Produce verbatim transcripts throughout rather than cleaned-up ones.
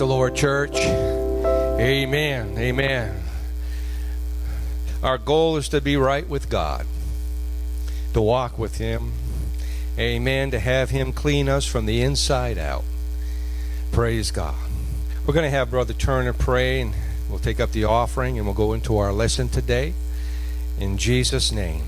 the Lord, church. Amen. Amen. Our goal is to be right with God, to walk with Him. Amen. To have Him clean us from the inside out. Praise God. We're going to have Brother Turner pray, and we'll take up the offering, and we'll go into our lesson today. In Jesus' name.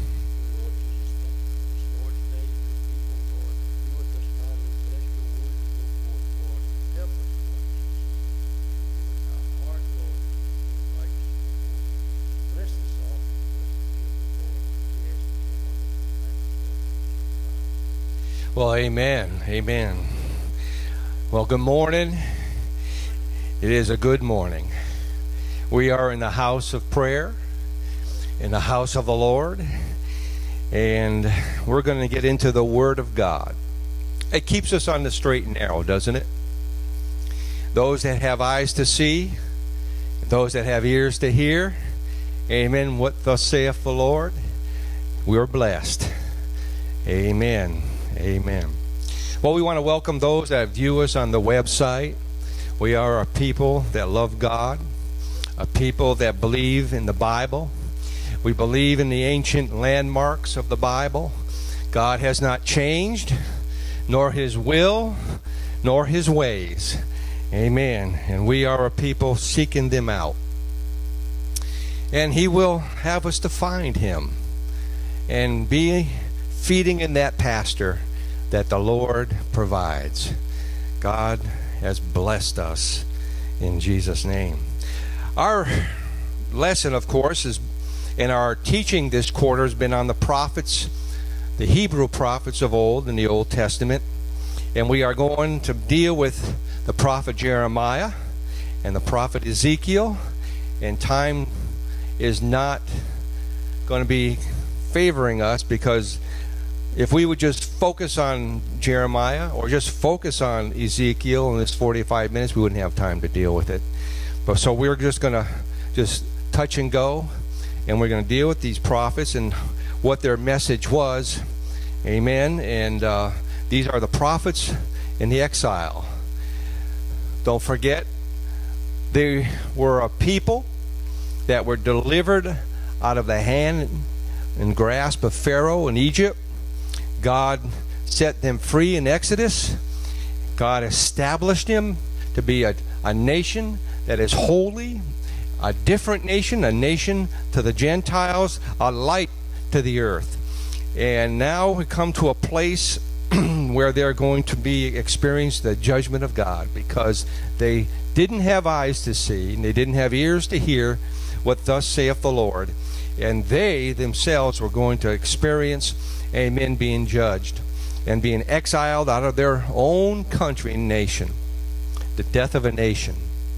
Well, amen. Amen. Well, good morning. It is a good morning. We are in the house of prayer, in the house of the Lord, and we're going to get into the Word of God. It keeps us on the straight and narrow, doesn't it? Those that have eyes to see, those that have ears to hear, amen, what thus saith the Lord, we're blessed. Amen. Amen. Well, we want to welcome those that view us on the website. We are a people that love God, a people that believe in the Bible. We believe in the ancient landmarks of the Bible. God has not changed, nor His will, nor His ways. Amen. And we are a people seeking them out. And He will have us to find Him and be feeding in that pasture that the Lord provides. God has blessed us in Jesus' name. Our lesson, of course, is in our teaching this quarter has been on the prophets, the Hebrew prophets of old in the Old Testament. And we are going to deal with the prophet Jeremiah and the prophet Ezekiel. And time is not going to be favoring us, because if we would just focus on Jeremiah or just focus on Ezekiel in this forty-five minutes, we wouldn't have time to deal with it. But so we're just going to just touch and go, and we're going to deal with these prophets and what their message was. Amen. And uh, these are the prophets in the exile. Don't forget, they were a people that were delivered out of the hand and grasp of Pharaoh in Egypt. God set them free in Exodus. God established them to be a, a nation that is holy, a different nation, a nation to the Gentiles, a light to the earth. And now we come to a place where they're going to be experience the judgment of God, because they didn't have eyes to see and they didn't have ears to hear what thus saith the Lord. And they themselves were going to experience, amen, being judged and being exiled out of their own country and nation, the death of a nation.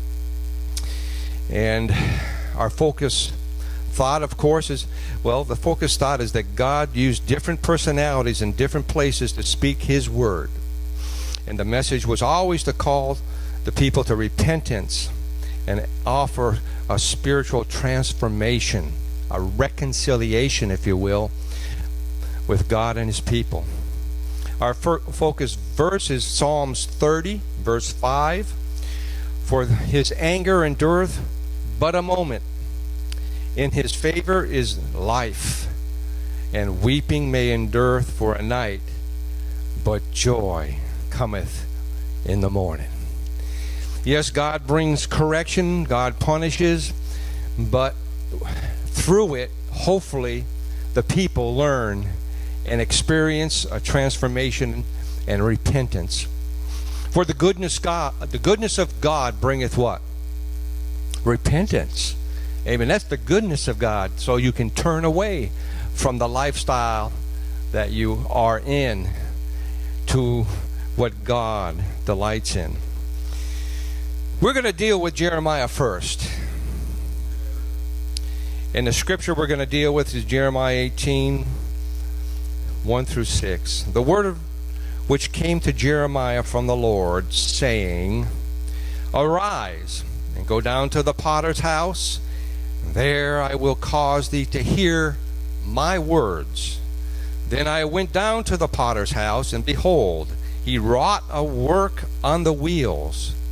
And our focus thought, of course, is, well, the focus thought is that God used different personalities in different places to speak His word. And the message was always to call the people to repentance and offer a spiritual transformation, a reconciliation, if you will, with God and His people. Our focus verse is Psalms thirty, verse five. For His anger endureth but a moment. In His favor is life, and weeping may endure for a night, but joy cometh in the morning. Yes, God brings correction, God punishes, but through it, hopefully, the people learn and experience a transformation and repentance. For the goodness God, the goodness of God bringeth what? Repentance. Amen. That's the goodness of God. So you can turn away from the lifestyle that you are in to what God delights in. We're going to deal with Jeremiah first. And the scripture we're going to deal with is Jeremiah eighteen, one through six. The word of which came to Jeremiah from the Lord, saying, Arise, and go down to the potter's house. There I will cause thee to hear my words. Then I went down to the potter's house, and behold, he wrought a work on the wheels.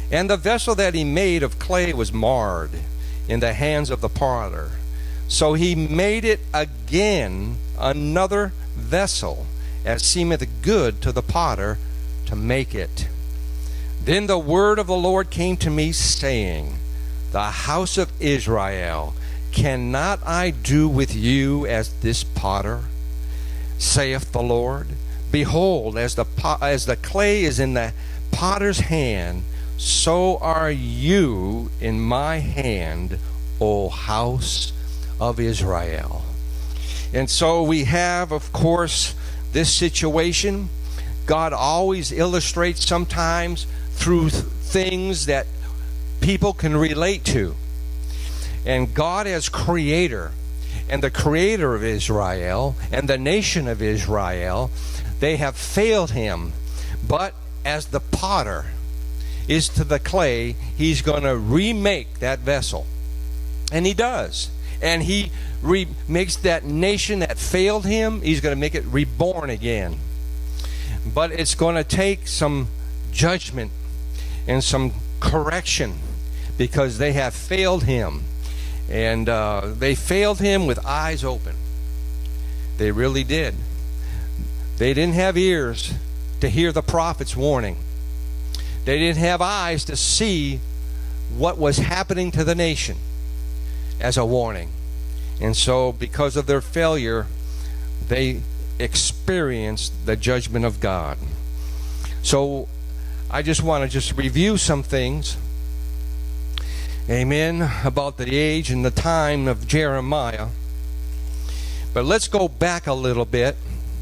And the vessel that he made of clay was marred in the hands of the potter. So he made it again another vessel, as seemeth good to the potter to make it. Then the word of the Lord came to me, saying, The house of Israel, cannot I do with you as this potter? Saith the Lord, Behold, as the, po as the clay is in the potter's hand, so are you in my hand, O house of Israel. And so we have, of course, this situation. God always illustrates sometimes through th things that people can relate to. And God as creator, and the creator of Israel, and the nation of Israel, they have failed him. But as the potter is to the clay, he's going to remake that vessel. And he does. And he re makes that nation that failed him, he's going to make it reborn again. But it's going to take some judgment and some correction, because they have failed him. And uh, they failed him with eyes open. They really did. They didn't have ears to hear the prophet's warning. They didn't have eyes to see what was happening to the nation as a warning. And so because of their failure, they experienced the judgment of God. So I just want to just review some things, amen, about the age and the time of Jeremiah. But let's go back a little bit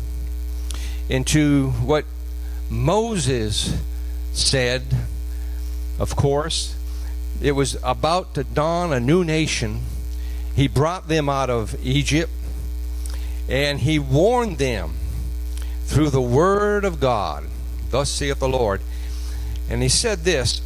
into what Moses said. Of course, it was about to dawn a new nation. He brought them out of Egypt, and he warned them through the word of God. Thus saith the Lord. And he said this,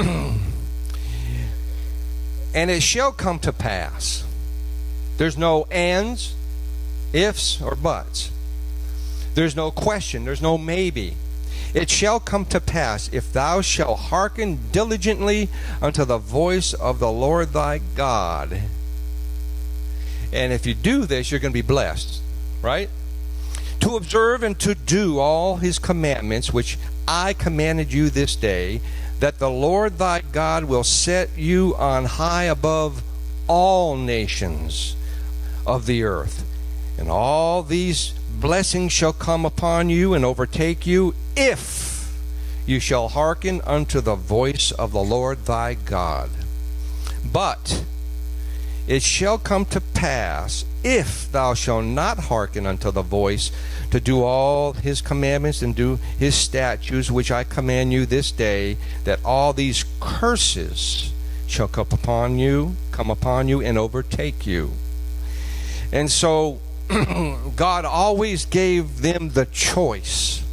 And it shall come to pass. There's no ands, ifs, or buts. There's no question. There's no maybe. It shall come to pass, if thou shalt hearken diligently unto the voice of the Lord thy God. And if you do this, you're going to be blessed, right? To observe and to do all his commandments, which I commanded you this day, that the Lord thy God will set you on high above all nations of the earth. And all these blessings shall come upon you and overtake you, if you shall hearken unto the voice of the Lord thy God. But it shall come to pass, if thou shalt not hearken unto the voice, to do all his commandments and do his statutes, which I command you this day, that all these curses shall come upon you, come upon you and overtake you. And so God always gave them the choice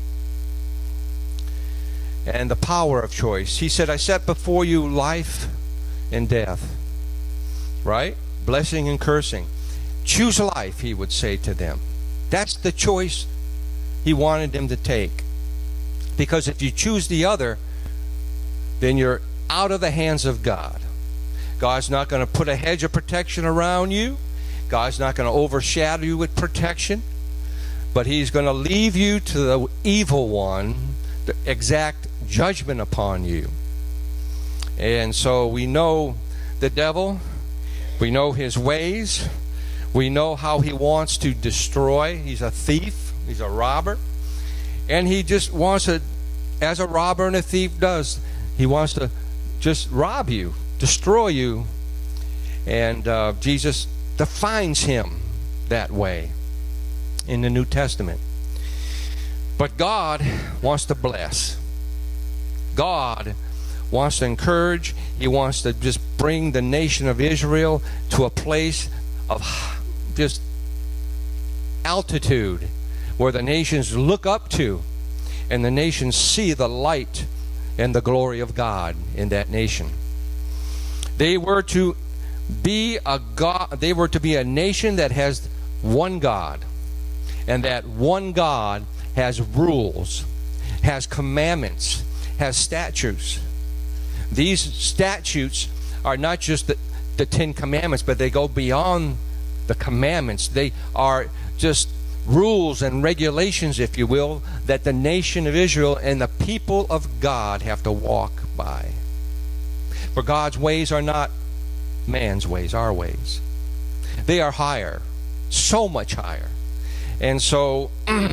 and the power of choice. He said, I set before you life and death, right? Blessing and cursing. Choose life, he would say to them. That's the choice he wanted them to take. Because if you choose the other, then you're out of the hands of God. God's not going to put a hedge of protection around you. God's not going to overshadow you with protection. But he's going to leave you to the evil one, the exact judgment upon you. And so we know the devil. We know his ways. We know how he wants to destroy. He's a thief. He's a robber. And he just wants to, as a robber and a thief does, he wants to just rob you, destroy you. And uh, Jesus defines him that way in the New Testament. But God wants to bless. God wants to encourage. He wants to just bring the nation of Israel to a place of just altitude where the nations look up to, and the nations see the light and the glory of God in that nation. They were to be a God, they were to be a nation that has one God, and that one God has rules, has commandments, has statutes. These statutes are not just the, the Ten Commandments, but they go beyond the commandments. They are just rules and regulations, if you will, that the nation of Israel and the people of God have to walk by. For God's ways are not man's ways, our ways. They are higher, so much higher. And so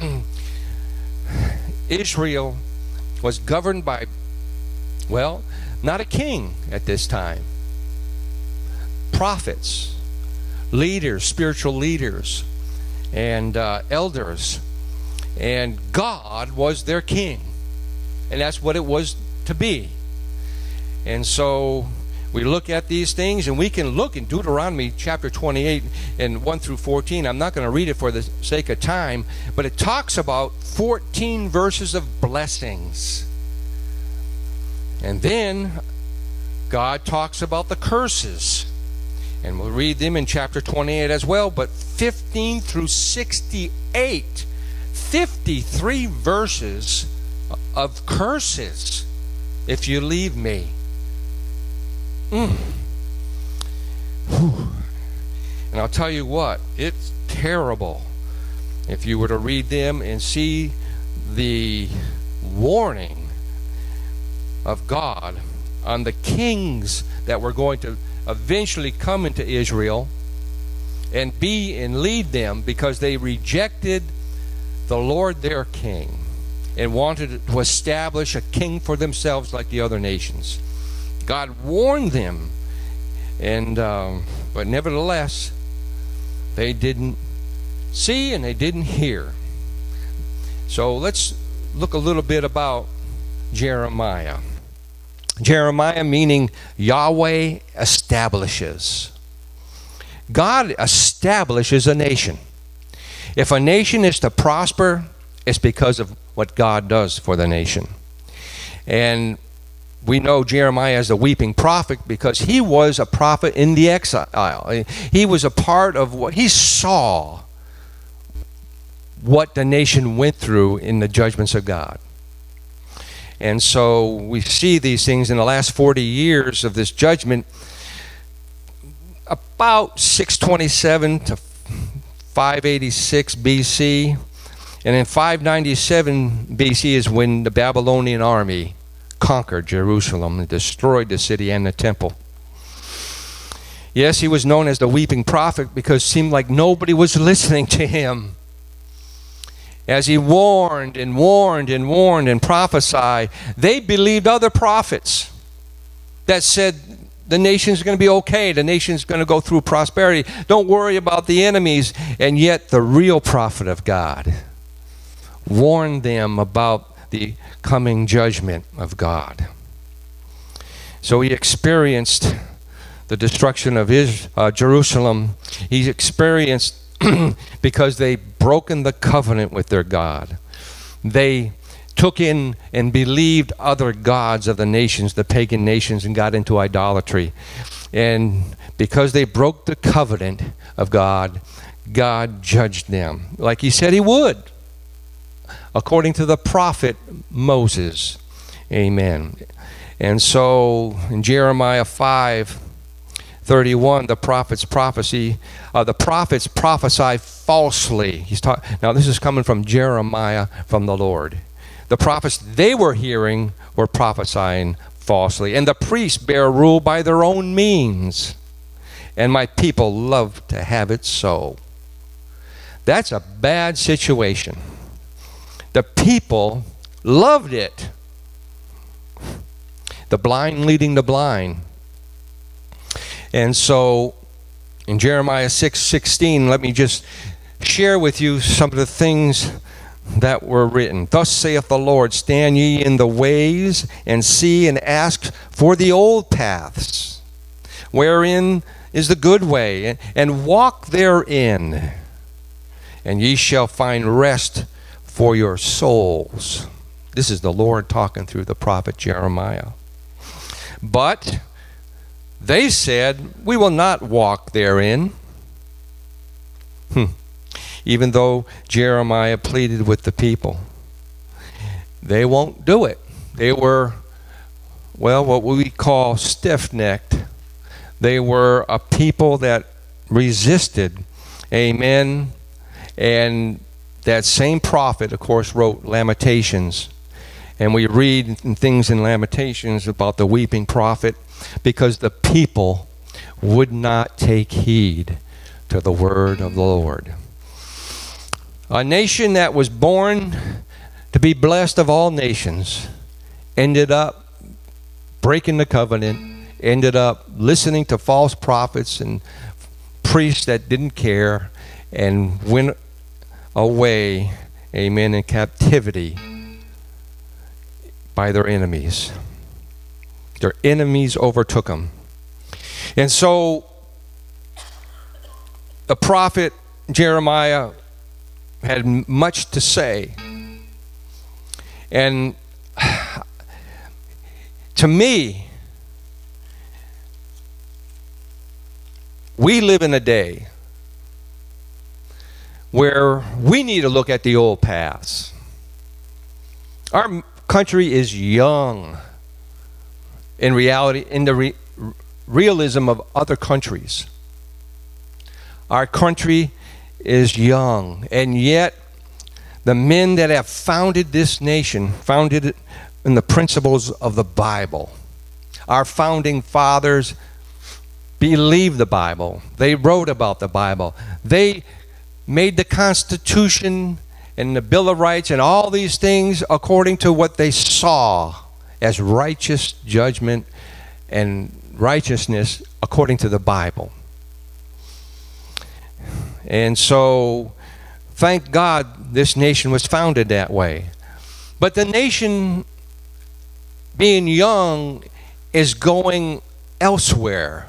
Israel was governed by, well, not a king at this time. Prophets, leaders, spiritual leaders, and uh, elders. And God was their king. And that's what it was to be. And so we look at these things, and we can look in Deuteronomy chapter twenty-eight and one through fourteen. I'm not going to read it for the sake of time, but it talks about fourteen verses of blessings. And then God talks about the curses. And we'll read them in chapter twenty-eight as well, but fifteen through sixty-eight, fifty-three verses of curses if you leave me. Mm. And I'll tell you what, it's terrible if you were to read them and see the warning of God on the kings that were going to eventually come into Israel and be and lead them, because they rejected the Lord their king and wanted to establish a king for themselves like the other nations. God warned them, and um, but nevertheless they didn't see and they didn't hear. So let's look a little bit about Jeremiah. Jeremiah meaning Yahweh establishes. God establishes a nation. If a nation is to prosper, it's because of what God does for the nation. And we know Jeremiah as the weeping prophet because he was a prophet in the exile. He was a part of what he saw, what the nation went through in the judgments of God. And so we see these things in the last forty years of this judgment. About six twenty-seven to five eighty-six B C, and in five ninety-seven B C is when the Babylonian army conquered Jerusalem and destroyed the city and the temple. Yes, he was known as the weeping prophet because it seemed like nobody was listening to him. As he warned and warned and warned and prophesied, they believed other prophets that said the nation's going to be okay, the nation's going to go through prosperity, don't worry about the enemies. And yet the real prophet of God warned them about the coming judgment of God. So he experienced the destruction of his, uh, Jerusalem. He experienced because they broken the covenant with their God. They took in and believed other gods of the nations, the pagan nations, and got into idolatry. And because they broke the covenant of God, God judged them like he said he would, according to the prophet Moses. Amen. And so in Jeremiah five thirty-one, the prophet's prophecy, uh, the prophets prophesy falsely. He's talk now this is coming from Jeremiah, from the Lord. The prophets they were hearing were prophesying falsely, and the priests bear rule by their own means, and my people love to have it so. That's a bad situation. The people loved it. The blind leading the blind. And so in Jeremiah six sixteen, let me just share with you some of the things that were written. Thus saith the Lord, stand ye in the ways, and see and ask for the old paths, wherein is the good way, and, and walk therein, and ye shall find rest for your souls. This is the Lord talking through the prophet Jeremiah. But they said, we will not walk therein. Hmm. Even though Jeremiah pleaded with the people, they won't do it. They were well, what we call stiff-necked. They were a people that resisted. Amen. And that same prophet, of course, wrote Lamentations. And we read things in Lamentations about the weeping prophet because the people would not take heed to the word of the Lord. A nation that was born to be blessed of all nations ended up breaking the covenant, ended up listening to false prophets and priests that didn't care, and went away, amen, in captivity by their enemies. Their enemies overtook them. And so the prophet Jeremiah had much to say. And to me, we live in a day where we need to look at the old paths. Our country is young in reality, in the re realism of other countries. Our country is young, and yet the men that have founded this nation founded it in the principles of the Bible. Our founding fathers believed the Bible. They wrote about the Bible. They made the Constitution and the Bill of Rights and all these things according to what they saw as righteous judgment and righteousness according to the Bible. And so, thank God this nation was founded that way. But the nation, being young, is going elsewhere.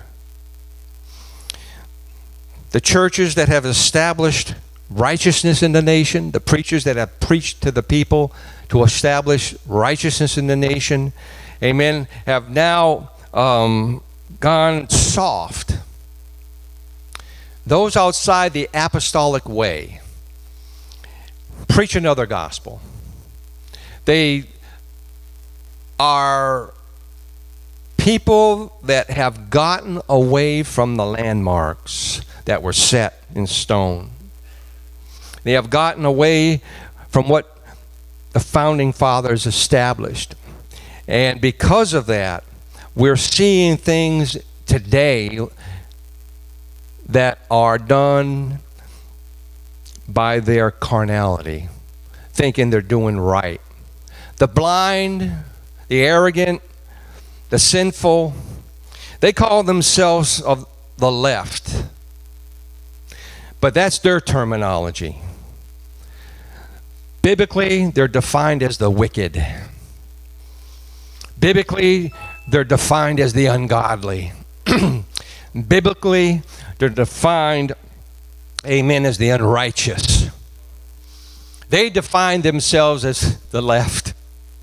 The churches that have established righteousness in the nation, the preachers that have preached to the people to establish righteousness in the nation, amen, have now um, gone soft. Those outside the apostolic way preach another gospel. They are people that have gotten away from the landmarks that were set in stone. They have gotten away from what the founding fathers established. And because of that, we're seeing things today that are done by their carnality, thinking they're doing right. The blind, the arrogant, the sinful, they call themselves of the left. But that's their terminology. Biblically, they're defined as the wicked. Biblically, they're defined as the ungodly. Biblically, they're defined, amen, as the unrighteous. They define themselves as the left.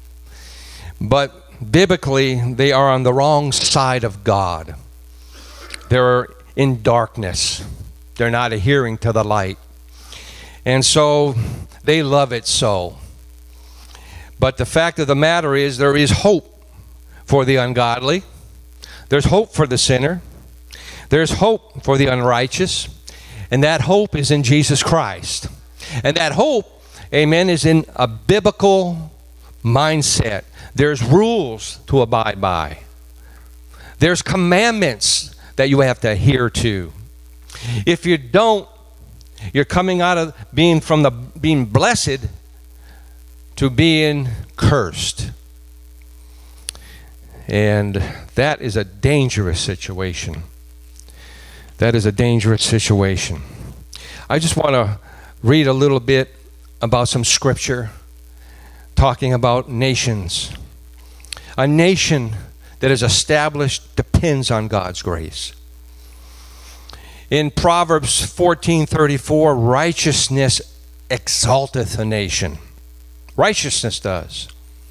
But biblically, they are on the wrong side of God. They're in darkness. They're not adhering to the light. And so they love it so. But the fact of the matter is, there is hope for the ungodly. There's hope for the sinner. There's hope for the unrighteous. And that hope is in Jesus Christ. And that hope, amen, is in a biblical mindset. There's rules to abide by. There's commandments that you have to adhere to. If you don't, you're coming out of being from the being blessed to being cursed. And that is a dangerous situation. That is a dangerous situation. I just want to read a little bit about some scripture talking about nations. A nation that is established depends on God's grace. In Proverbs fourteen thirty-four, righteousness exalteth a nation. Righteousness does.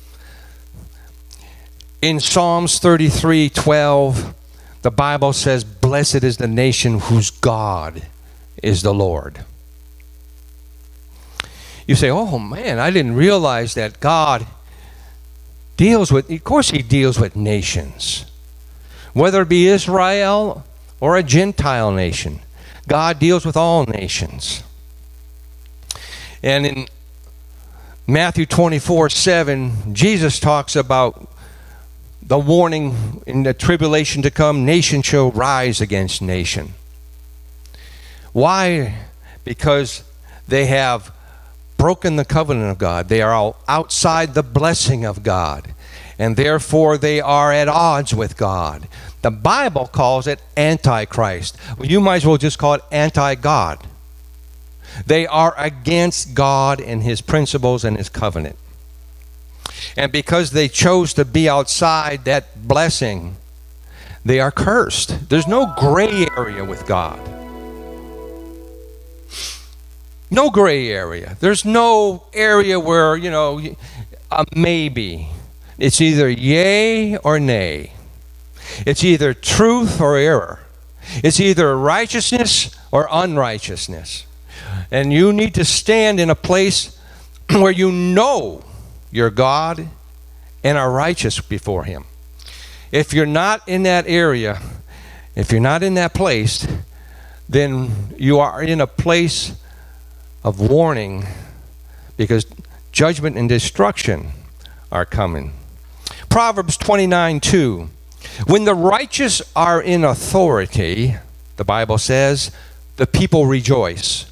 In Psalms thirty-three twelve, the Bible says, blessed is the nation whose God is the Lord. You say, oh man, I didn't realize that God deals with, of course he deals with nations. Whether it be Israel or a Gentile nation, God deals with all nations. And in Matthew twenty-four seven, Jesus talks about the warning in the tribulation to come, nation shall rise against nation. Why? Because they have broken the covenant of God. They are outside the blessing of God. And therefore they are at odds with God. The Bible calls it Antichrist. Well, you might as well just call it anti-God. They are against God and his principles and his covenant. And because they chose to be outside that blessing, they are cursed. There's no gray area with God. No gray area. There's no area where, you know, a maybe. It's either yea or nay. It's either truth or error. It's either righteousness or unrighteousness. And you need to stand in a place where you know you're God and are righteous before him. If you're not in that area, if you're not in that place, then you are in a place of warning, because judgment and destruction are coming. Proverbs twenty-nine two. When the righteous are in authority, the Bible says, the people rejoice.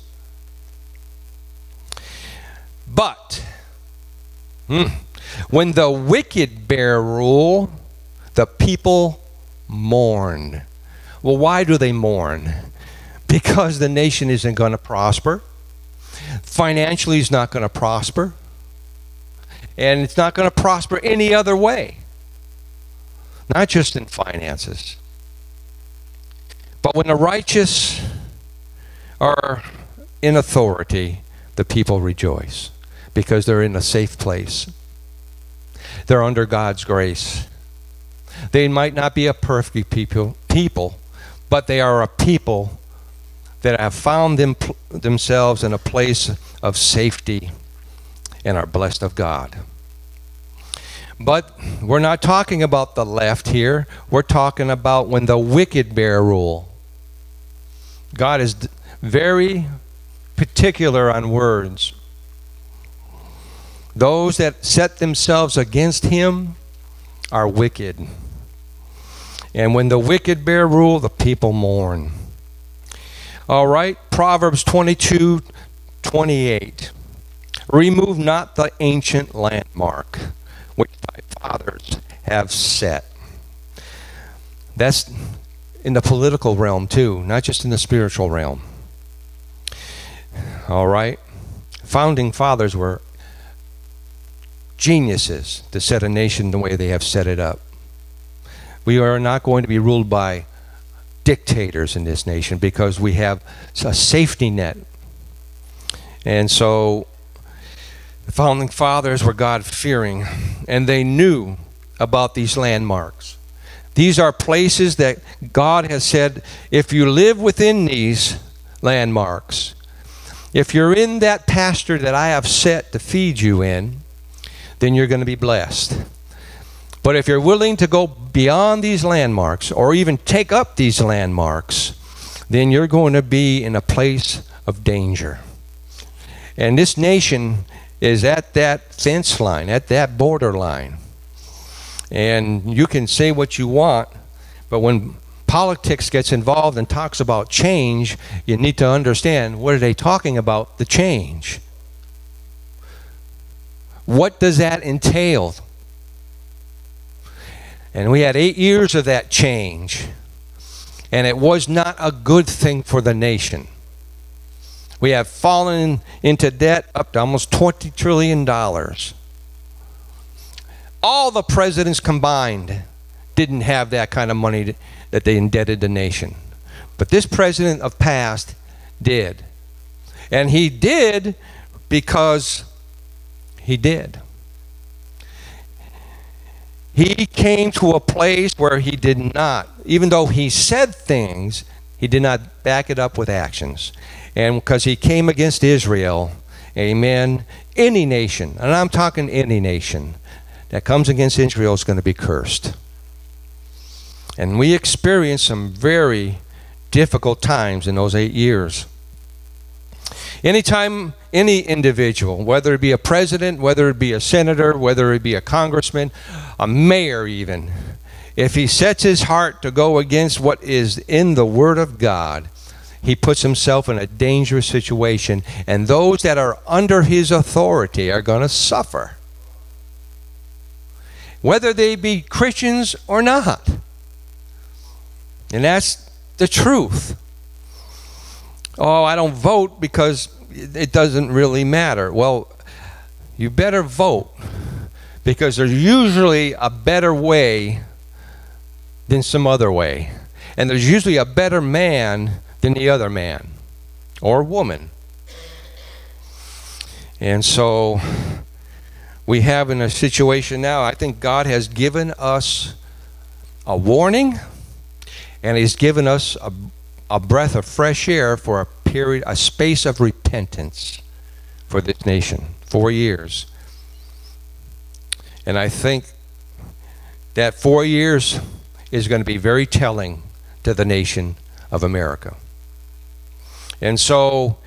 But hmm, when the wicked bear rule, the people mourn. Well, why do they mourn? Because the nation isn't going to prosper. Financially, it's not going to prosper. And it's not going to prosper any other way. Not just in finances. But when the righteous are in authority, the people rejoice. Because they're in a safe place. They're under God's grace. They might not be a perfect people, people, but they are a people that have found them, themselves in a place of safety and are blessed of God. But we're not talking about the left here. We're talking about when the wicked bear rule. God is very particular on words. Those that set themselves against him are wicked. And when the wicked bear rule, the people mourn. All right, Proverbs twenty-two twenty-eight. Remove not the ancient landmark which thy fathers have set. That's in the political realm too, not just in the spiritual realm. All right, founding fathers were geniuses to set a nation the way they have set it up. We are not going to be ruled by dictators in this nation because we have a safety net. And so the founding fathers were God-fearing, and they knew about these landmarks. These are places that God has said, if you live within these landmarks, if you're in that pasture that I have set to feed you in, then you're going to be blessed. But if you're willing to go beyond these landmarks or even take up these landmarks, then you're going to be in a place of danger. And this nation is at that fence line, at that borderline. And you can say what you want, but when politics gets involved and talks about change, you need to understand, what are they talking about? The change. What does that entail? And we had eight years of that change. And it was not a good thing for the nation. We have fallen into debt up to almost twenty trillion dollars. All the presidents combined didn't have that kind of money that they indebted the nation. But this president of past did. And he did because he did. He came to a place where he did not, even though he said things, he did not back it up with actions. And because he came against Israel, amen, any nation, and I'm talking any nation, that comes against Israel is going to be cursed. And we experienced some very difficult times in those eight years. Anytime any individual, whether it be a president, whether it be a senator, whether it be a congressman, a mayor even, if he sets his heart to go against what is in the Word of God, he puts himself in a dangerous situation, and those that are under his authority are going to suffer, whether they be Christians or not. And that's the truth. Oh, I don't vote because it doesn't really matter. Well, you better vote, because there's usually a better way than some other way. And there's usually a better man than the other man or woman. And so we have in a situation now, I think God has given us a warning, and He's given us a, a breath of fresh air for a period, a space of repentance for this nation. Four years. And I think that four years is going to be very telling to the nation of America. And so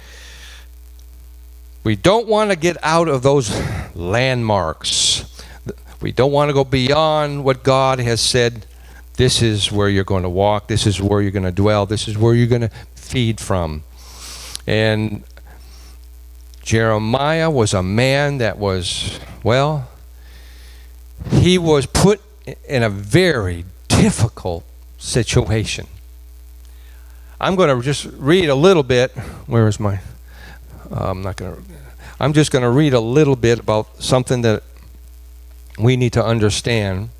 we don't want to get out of those landmarks. We don't want to go beyond what God has said. This is where you're going to walk. This is where you're going to dwell. This is where you're going to feed from. And Jeremiah was a man that was, well, he was put in a very difficult situation. I'm going to just read a little bit. Where is my? Uh, I'm not going to. I'm just going to read a little bit about something that we need to understand.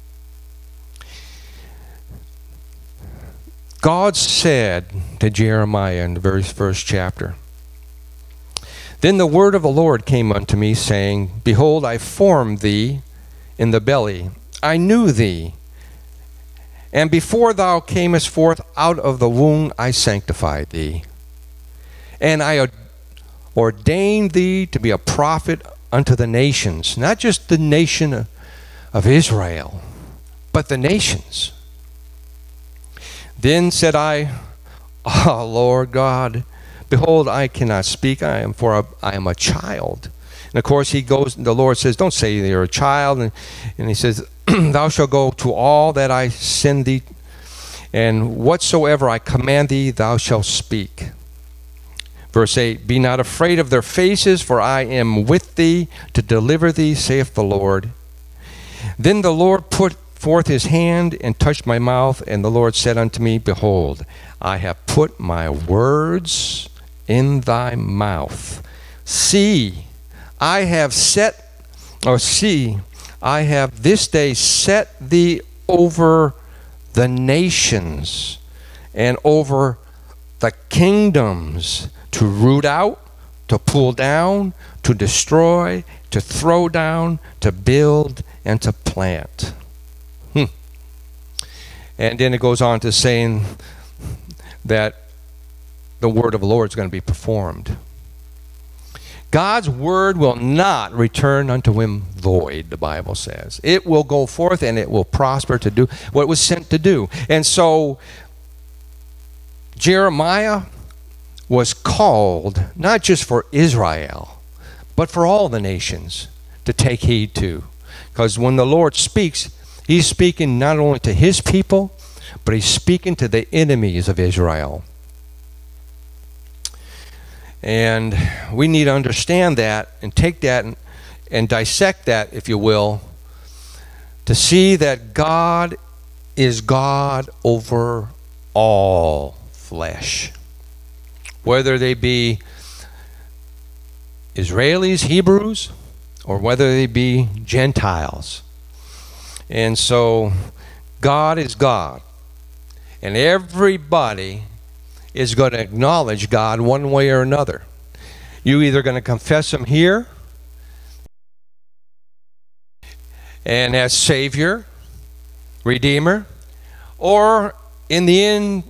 God said to Jeremiah in the very first chapter, "Then the word of the Lord came unto me, saying, Behold, I formed thee in the belly. I knew thee. And before thou camest forth out of the womb, I sanctified thee. And I ordained thee to be a prophet unto the nations." Not just the nation of Israel, but the nations. Then said I, "Ah, Lord God, behold, I cannot speak, I am for a, I am a child." And of course he goes, the Lord says, don't say you're a child. And, and he says, "Thou shalt go to all that I send thee, and whatsoever I command thee, thou shalt speak." Verse eight, "Be not afraid of their faces, for I am with thee to deliver thee, saith the Lord." Then the Lord put forth his hand and touched my mouth, and the Lord said unto me, "Behold, I have put my words in thy mouth. See, I have set, or see, I have this day set thee over the nations and over the kingdoms, to root out, to pull down, to destroy, to throw down, to build, and to plant." Hmm. And then it goes on to saying that the word of the Lord is going to be performed. God's word will not return unto him void, the Bible says. It will go forth and it will prosper to do what it was sent to do. And so Jeremiah was called not just for Israel, but for all the nations to take heed to. Because when the Lord speaks, he's speaking not only to his people, but he's speaking to the enemies of Israel. And we need to understand that and take that and, and dissect that, if you will, to see that God is God over all flesh. Whether they be Israelis, Hebrews, or whether they be Gentiles. And so God is God. And everybody is going to acknowledge God one way or another. You either going to confess him here and as Savior, Redeemer, or in the end,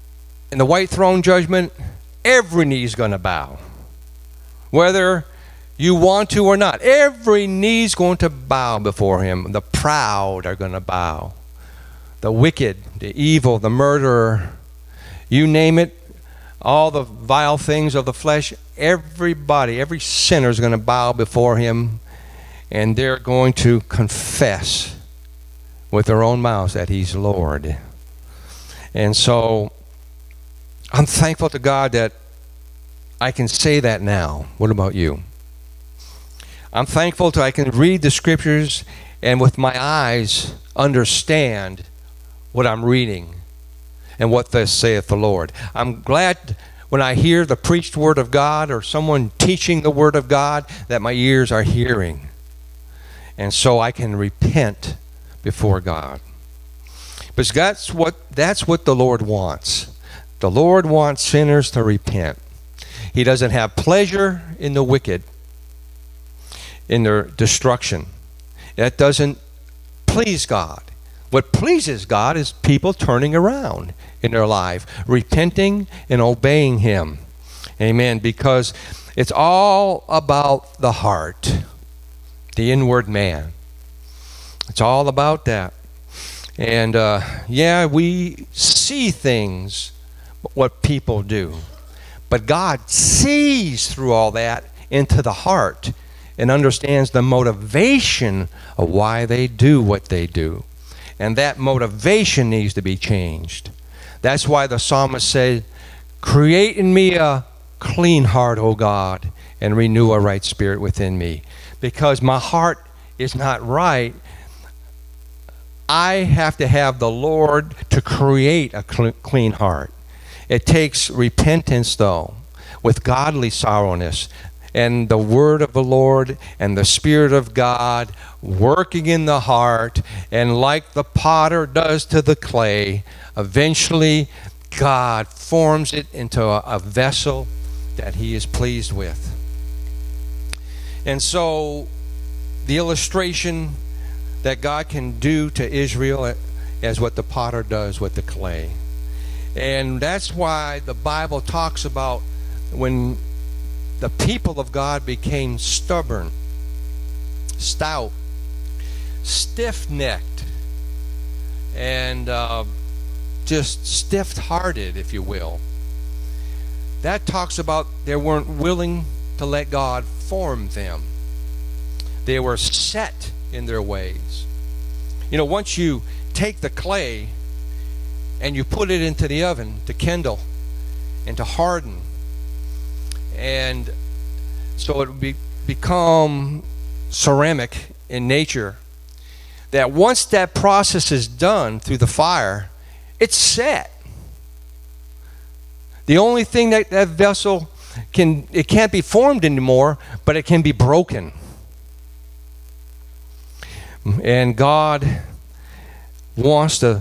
in the white throne judgment, every knee is going to bow. Whether you want to or not. Every knee's going to bow before him. The proud are going to bow. The wicked, the evil, the murderer, you name it, all the vile things of the flesh, everybody, every sinner is going to bow before him, and they're going to confess with their own mouths that he's Lord. And so I'm thankful to God that I can say that now. What about you? I'm thankful that I can read the scriptures and with my eyes understand what I'm reading and what thus saith the Lord. I'm glad when I hear the preached word of God or someone teaching the word of God that my ears are hearing. And so I can repent before God. But that's what, that's what the Lord wants. The Lord wants sinners to repent. He doesn't have pleasure in the wicked, in their destruction. That doesn't please God. What pleases God is people turning around in their life, repenting and obeying him. Amen. Because it's all about the heart, the inward man. It's all about that. And uh, yeah, we see things, what people do. But God sees through all that into the heart and understands the motivation of why they do what they do. And that motivation needs to be changed. That's why the psalmist said, create in me a clean heart, O God, and renew a right spirit within me. Because my heart is not right, I have to have the Lord to create a clean heart. It takes repentance, though, with godly sorrowness, and the word of the Lord and the Spirit of God working in the heart, and like the potter does to the clay, eventually God forms it into a, a vessel that he is pleased with. And so the illustration that God can do to Israel as what the potter does with the clay. And that's why the Bible talks about when the people of God became stubborn, stout, stiff-necked, and uh, just stiff-hearted, if you will. That talks about they weren't willing to let God form them. They were set in their ways. You know, once you take the clay and you put it into the oven to kindle and to harden, and so it would be, become ceramic in nature, that once that process is done through the fire, it's set. The only thing that that vessel can, it can't be formed anymore, but it can be broken. And God wants to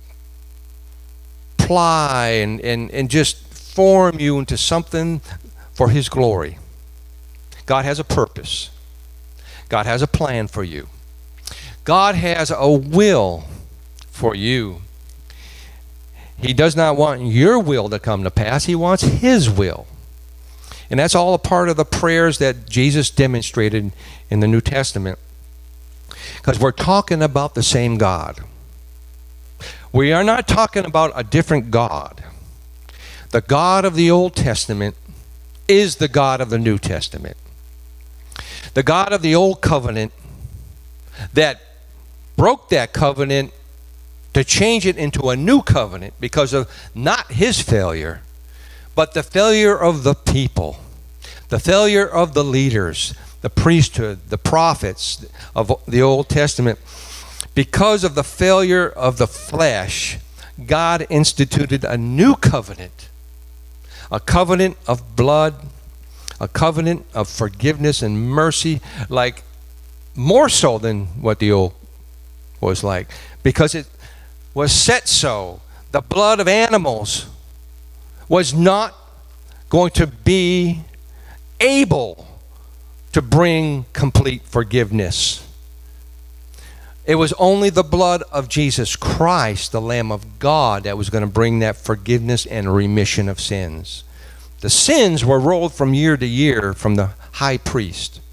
ply and, and, and just form you into something for his glory. God has a purpose. God has a plan for you. God has a will for you. He does not want your will to come to pass. He wants his will. And that's all a part of the prayers that Jesus demonstrated in the New Testament. Because we're talking about the same God. We are not talking about a different God. The God of the Old Testament is the God of the New Testament. The God of the Old Covenant that broke that covenant to change it into a new covenant because of not his failure, but the failure of the people, the failure of the leaders, the priesthood, the prophets of the Old Testament. Because of the failure of the flesh, God instituted a new covenant, a covenant of blood, a covenant of forgiveness and mercy, like more so than what the old was like, because it was set so. The blood of animals was not going to be able to bring complete forgiveness. It was only the blood of Jesus Christ, the Lamb of God, that was going to bring that forgiveness and remission of sins. The sins were rolled from year to year from the high priest.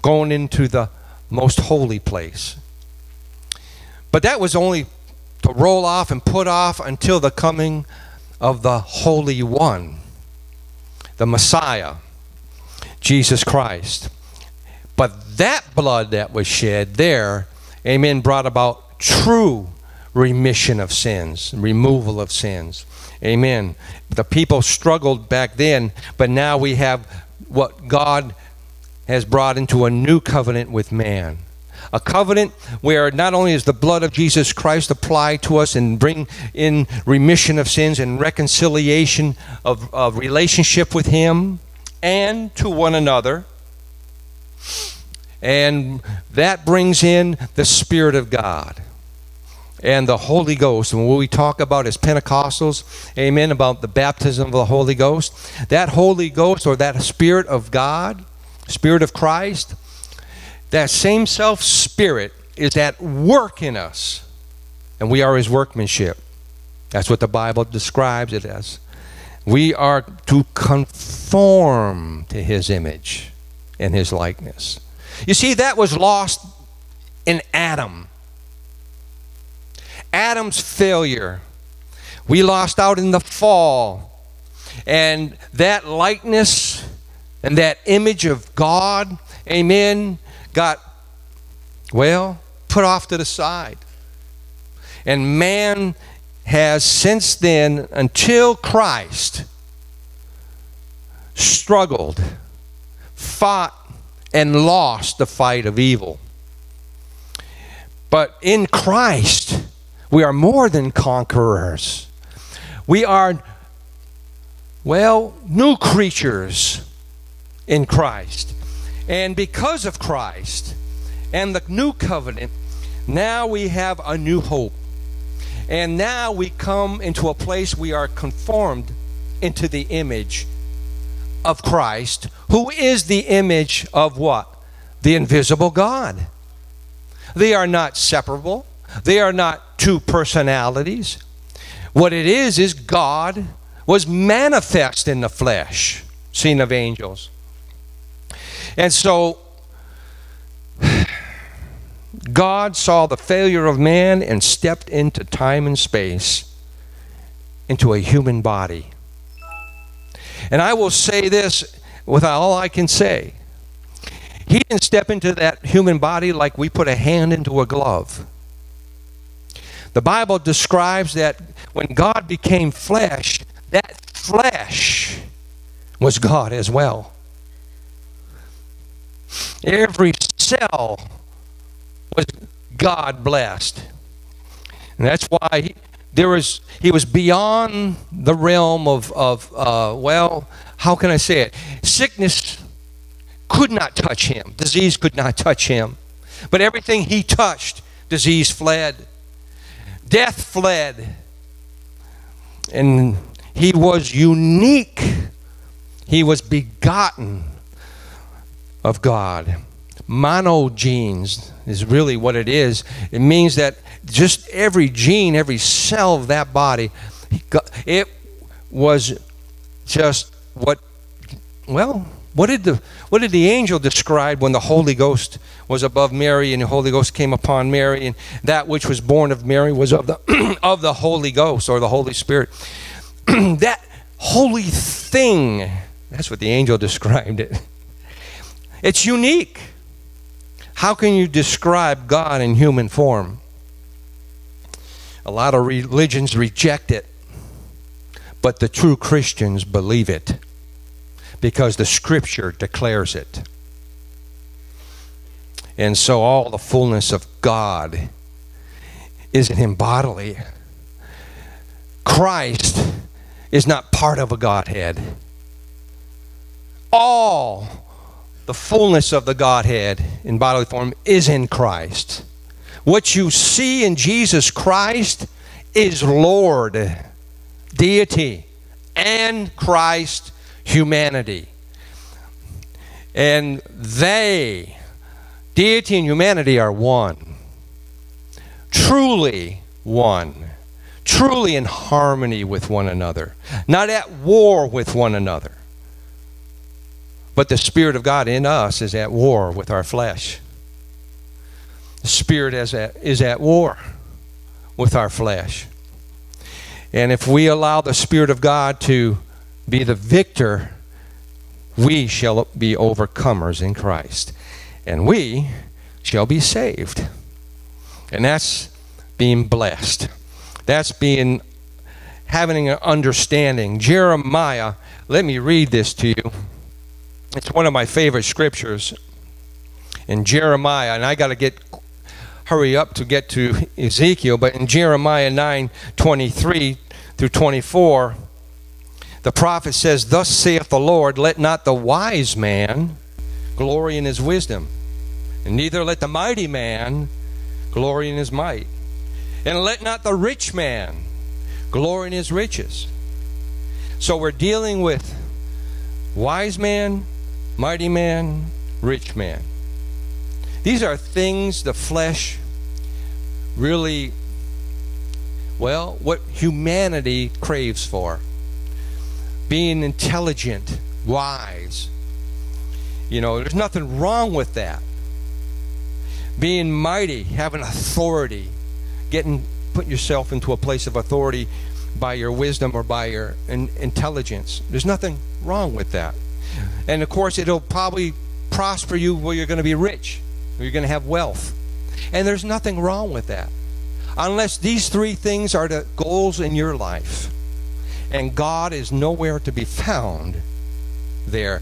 going into the most holy place. But that was only to roll off and put off until the coming of the Holy One, the Messiah, Jesus Christ. But that blood that was shed there, amen, brought about true remission of sins, removal of sins. Amen. The people struggled back then, but now we have what God has brought into a new covenant with man. A covenant where not only is the blood of Jesus Christ applied to us and bring in remission of sins and reconciliation of, of relationship with Him and to one another, and that brings in the Spirit of God and the Holy Ghost. And what we talk about as Pentecostals, amen, about the baptism of the Holy Ghost, that Holy Ghost, or that Spirit of God, Spirit of Christ, that same self-spirit is at work in us, and we are His workmanship. That's what the Bible describes it as. We are to conform to His image and His likeness. You see, that was lost in Adam. Adam's failure. We lost out in the fall. And that likeness and that image of God, amen, got, well, put off to the side. And man has since then, until Christ, struggled, fought, and lost the fight of evil. But in Christ, we are more than conquerors. We are, well, new creatures in Christ. And because of Christ and the new covenant, now we have a new hope. And now we come into a place we are conformed into the image of Christ, who is the image of what? The invisible God. They are not separable. They are not two personalities. What it is, is God was manifest in the flesh, seen of angels. And so, God saw the failure of man and stepped into time and space, into a human body. And I will say this with all I can say. He didn't step into that human body like we put a hand into a glove. The Bible describes that when God became flesh, that flesh was God as well. Every cell was God blessed. And that's why he, there was, he was beyond the realm of, of uh, well, how can I say it? Sickness could not touch him. Disease could not touch him. But everything he touched, disease fled. Death fled. And he was unique. He was begotten of God. Monogenes is really what it is. It means that just every gene, every cell of that body, it was just what, well, what did the what did the angel describe when the Holy Ghost was above Mary and the Holy Ghost came upon Mary, and that which was born of Mary was of the of the Holy Ghost, or the Holy Spirit. That holy thing, that's what the angel described it. It's unique. How can you describe God in human form? A lot of religions reject it, but the true Christians believe it because the Scripture declares it. And so all the fullness of God is in Him bodily. Christ is not part of a Godhead. All the fullness of the Godhead in bodily form is in Christ. What you see in Jesus Christ is Lord, deity, and Christ, humanity. And they, deity and humanity, are one. Truly one. Truly in harmony with one another. Not at war with one another, But the Spirit of God in us is at war with our flesh. The Spirit is at, is at war with our flesh. And if we allow the Spirit of God to be the victor, we shall be overcomers in Christ. And we shall be saved. And that's being blessed. That's being, having an understanding. Jeremiah, let me read this to you. It's one of my favorite scriptures in Jeremiah, and I got to get hurry up to get to Ezekiel, but in Jeremiah nine twenty-three through twenty-four, the prophet says, "Thus saith the Lord, let not the wise man glory in his wisdom, and neither let the mighty man glory in his might, and let not the rich man glory in his riches." So we're dealing with wise man, mighty man, rich man. These are things the flesh really, well, what humanity craves for. Being intelligent, wise. You know, there's nothing wrong with that. Being mighty, having authority, getting, putting yourself into a place of authority by your wisdom or by your in, intelligence. There's nothing wrong with that. And of course, it'll probably prosper you where you're going to be rich, where you're going to have wealth. And there's nothing wrong with that. Unless these three things are the goals in your life. And God is nowhere to be found there.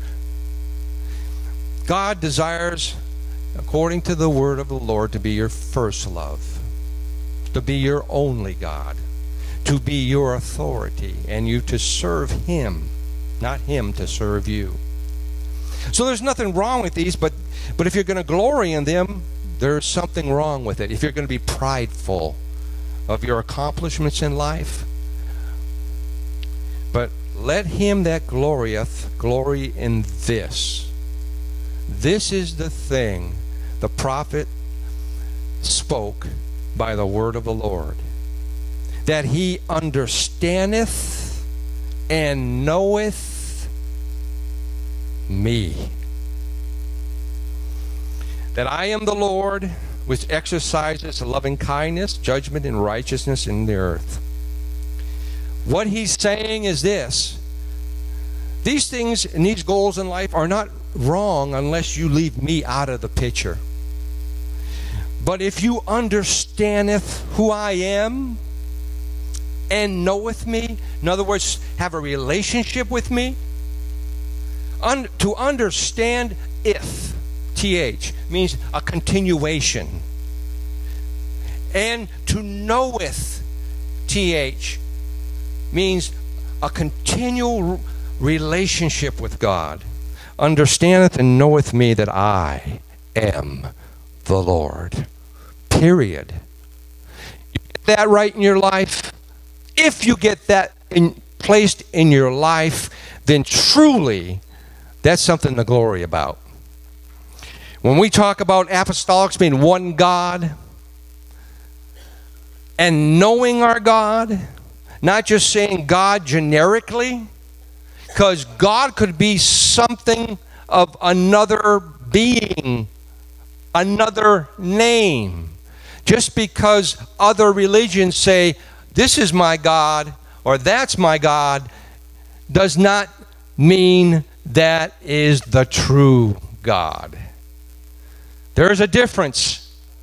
God desires, according to the word of the Lord, to be your first love, to be your only God, to be your authority, and you to serve Him, not Him to serve you. So there's nothing wrong with these, but, but if you're going to glory in them, there's something wrong with it. If you're going to be prideful of your accomplishments in life, but let him that glorieth glory in this. This is the thing the prophet spoke by the word of the Lord, that he understandeth and knoweth me, that I am the Lord which exercises loving kindness, judgment, and righteousness in the earth. What he's saying is this: these things and these goals in life are not wrong unless you leave me out of the picture. But if you understandeth who I am and knoweth me, in other words, have a relationship with me, un to understand if, T H, means a continuation. And to knoweth, T H, means a continual relationship with God. Understandeth and knoweth me that I am the Lord. Period. You get that right in your life? If you get that in, placed in your life, then truly that's something to glory about. When we talk about apostolics being one God and knowing our God, not just saying God generically, because God could be something of another being, another name. Just because other religions say, this is my God, or that's my God, does not mean that is the true God. There is a difference.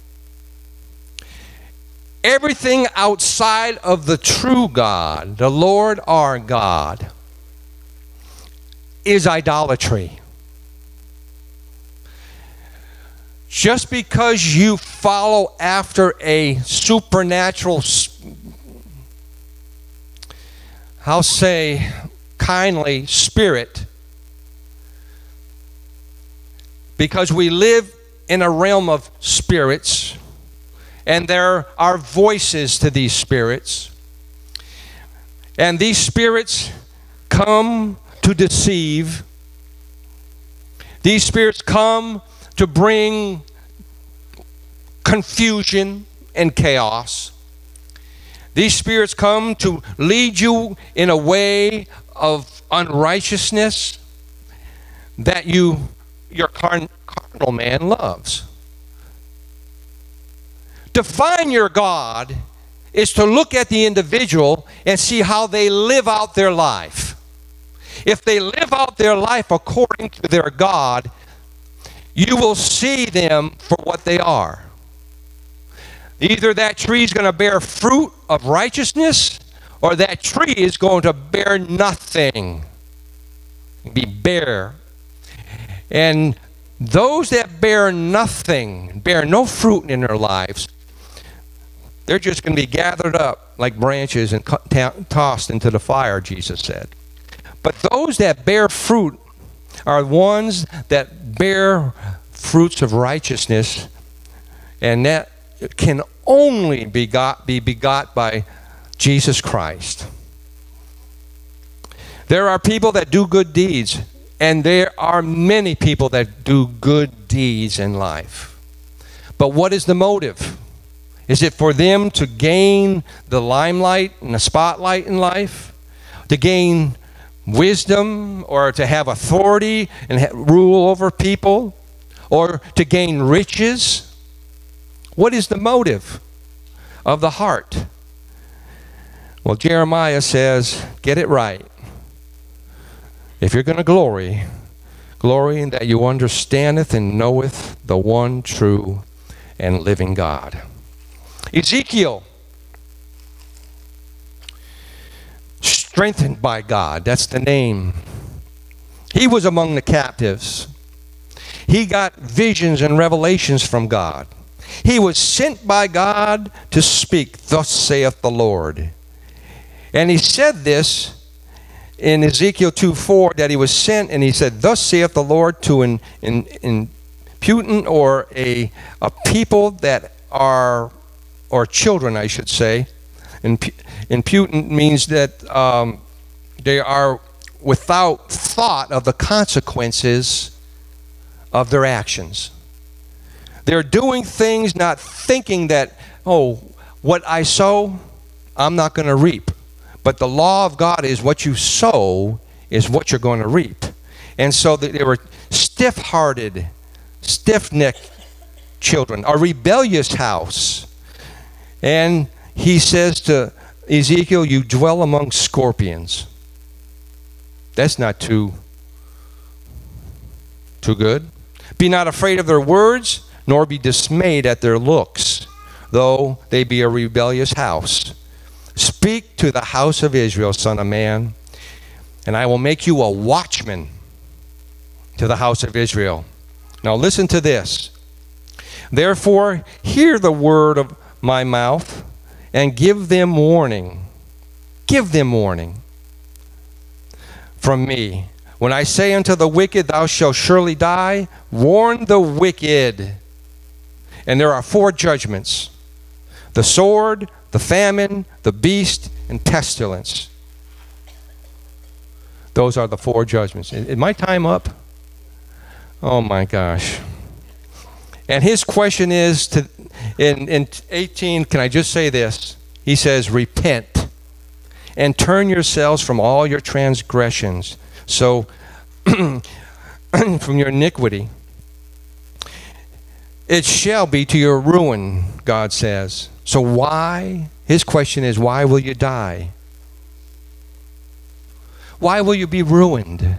Everything outside of the true God, the Lord our God, is idolatry. Just because you follow after a supernatural, I'll say kindly, spirit, because we live in a realm of spirits, and there are voices to these spirits, and these spirits come to deceive. These spirits come to bring confusion and chaos. These spirits come to lead you in a way of unrighteousness. that you, your carn, carnal man loves. To find your God is to look at the individual and see how they live out their life. If they live out their life according to their God, you will see them for what they are. Either that tree is going to bear fruit of righteousness, or that tree is going to bear nothing, be bare. And those that bear nothing, bear no fruit in their lives, they're just going to be gathered up like branches and tossed into the fire, Jesus said. But those that bear fruit are ones that bear fruits of righteousness, and that can only be got, be begot by Jesus Christ. There are people that do good deeds, and there are many people that do good deeds in life. But what is the motive? Is it for them to gain the limelight and the spotlight in life? To gain wisdom, or to have authority and ha- rule over people? Or to gain riches? What is the motive of the heart? Well, Jeremiah says, get it right. If you're going to glory, glory in that you understandeth and knoweth the one true and living God. Ezekiel, strengthened by God, that's the name. He was among the captives. He got visions and revelations from God. He was sent by God to speak, thus saith the Lord. And he said this in Ezekiel two four, that he was sent, and he said, thus saith the Lord, to an, an, an imputant, or a, a people that are, or children, I should say. Imputant means that um, they are without thought of the consequences of their actions. They're doing things not thinking that, oh, what I sow, I'm not going to reap. But the law of God is what you sow is what you're going to reap. And so they were stiff-hearted, stiff-necked children, a rebellious house. And he says to Ezekiel, you dwell among scorpions. That's not too, too good. Be not afraid of their words, nor be dismayed at their looks, though they be a rebellious house. Speak to the house of Israel, son of man, and I will make you a watchman to the house of Israel. Now listen to this. Therefore, hear the word of my mouth, and give them warning. Give them warning from me. When I say unto the wicked, thou shalt surely die, warn the wicked. And there are four judgments: the sword, the famine, the beast, and pestilence. Those are the four judgments. Is my time up? Oh my gosh. And his question is, to, in, in eighteen, can I just say this? He says, repent and turn yourselves from all your transgressions. So, from your iniquity. It shall be to your ruin, God says. So why? His question is, why will you die? Why will you be ruined?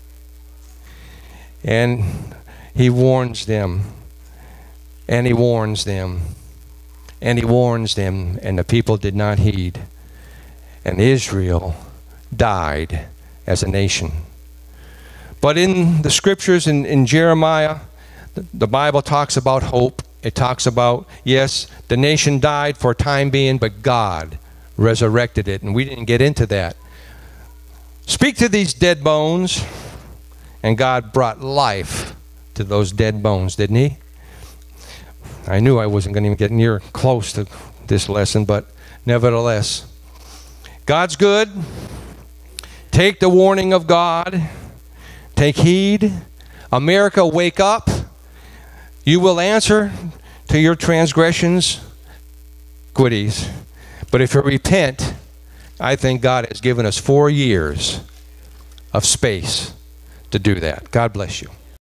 And he warns them. And he warns them. And he warns them. And the people did not heed. And Israel died as a nation. But in the scriptures, in, in Jeremiah, the, the Bible talks about hope. It talks about, yes, the nation died for a time being, but God resurrected it. And we didn't get into that. Speak to these dead bones. And God brought life to those dead bones, didn't he? I knew I wasn't going to even get near close to this lesson, but nevertheless, God's good. Take the warning of God. Take heed. America, wake up. You will answer to your transgressions, iniquities. But if you repent, I think God has given us four years of space to do that. God bless you.